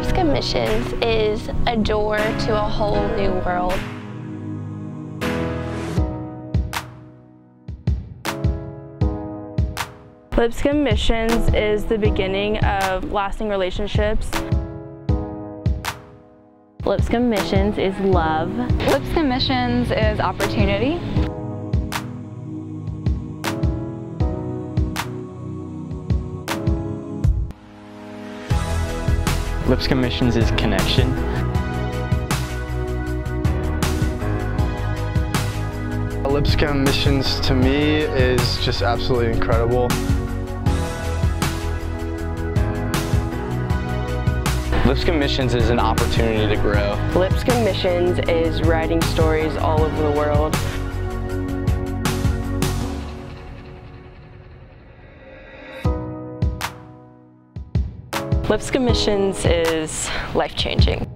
Lipscomb Missions is a door to a whole new world. Lipscomb Missions is the beginning of lasting relationships. Lipscomb Missions is love. Lipscomb Missions is opportunity. Lipscomb Missions is connection. Lipscomb Missions to me is just absolutely incredible. Lipscomb Missions is an opportunity to grow. Lipscomb Missions is writing stories all over the world. Lipscomb Missions is life-changing.